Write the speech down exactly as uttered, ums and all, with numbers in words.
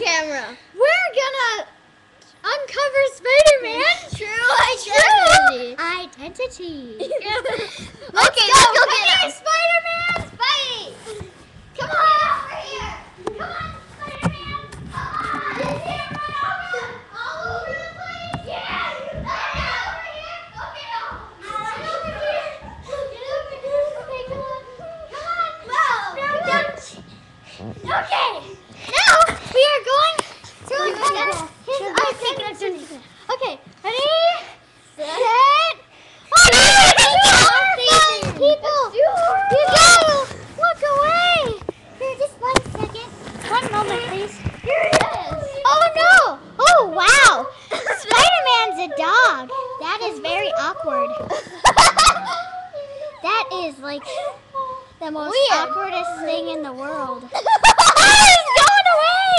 camera. We're gonna uncover Spider-Man. True identity. Identity. Let's okay, go. Let's go get him. Spider-Man. Spidey. Come on over here. Come on, Spider-Man. Come on. Is he run over all over the place? Yeah. Get over here. Okay, no. Get over here. Get over here. Okay, come on. Come on. Whoa. No, don't. Okay. Now we are going to uncover his identity. Okay, ready? Set. Oh no! People, you gotta look away. Here, just one second. One moment, please. Here it is. Oh no! Oh wow! Spider-Man's a dog. That is very awkward. That is like the most Weird. awkwardest thing in the world.